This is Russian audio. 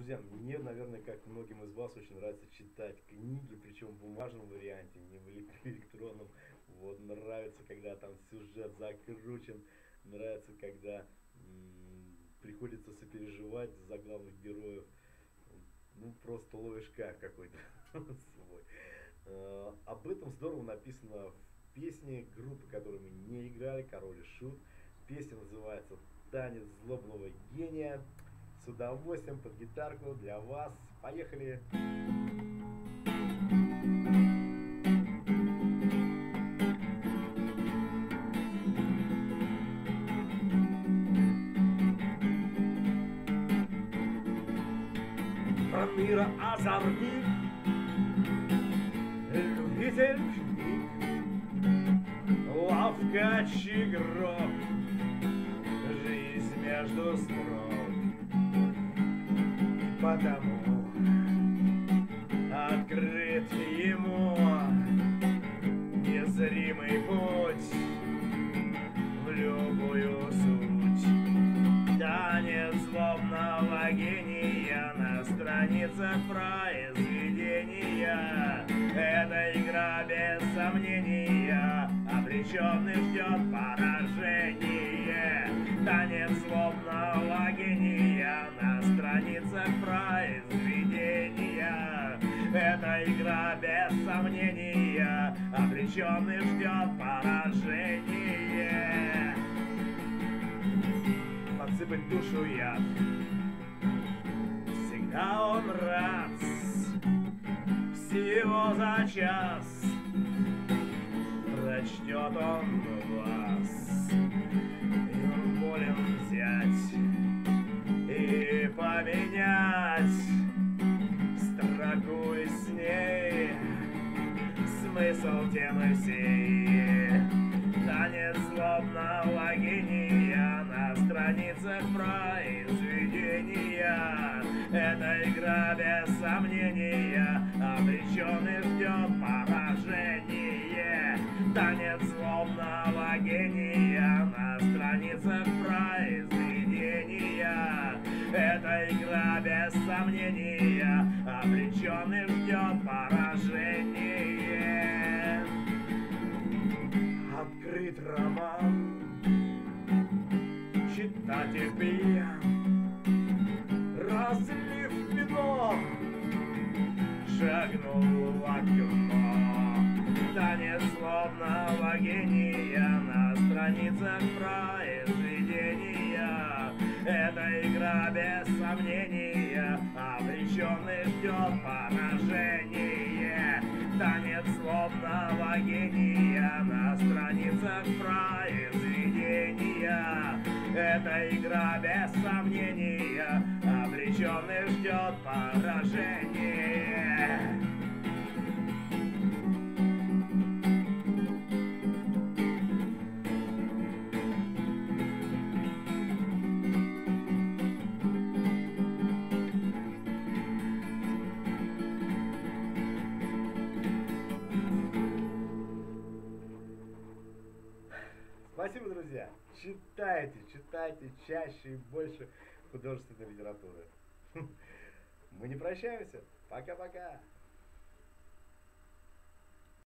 Друзья, мне, наверное, как многим из вас, очень нравится читать книги, причем в бумажном варианте, не в электронном. Вот, нравится, когда там сюжет закручен, нравится, когда приходится сопереживать за главных героев. Ну, просто ловишь кайф какой-то свой. Об этом здорово написано в песне группы, которую мы не играли, Король и Шут. Песня называется «Танец злобного гения». С удовольствием под гитарку для вас. Поехали! Проныра озорник, любитель книг, лавкач игрок, жизнь между строк. И потому открыт ему незримый путь в любую суть. Танец злобного гения на страницах произведения. Эта игра без сомнения обреченный ждет поражение. Танец злобного гения на страницах произведения. Эта игра без сомнения обреченный ждет поражение. Подсыпать душу яд, всегда он рад, всего за час прочтет он вас, и он волен взять и поменять строку и с ней смысл темы всей. Танец злобного гения на страницах произведения. Эта игра без сомнения обреченный ждет поражение. Танец злобного гения на страницах произведения. Эта игра без сомнения обреченный ждет поражение. Открыт роман, читатель пьян, разлив вино, шагнул в окно. Танец злобного гения на страницах произведения. Эта игра без сомнения обреченный ждет поражение. Танец злобного гения на страницах произведения. Эта игра без сомнения обреченный ждет поражение. Спасибо, друзья. Читайте, читайте чаще и больше художественной литературы. Мы не прощаемся. Пока-пока.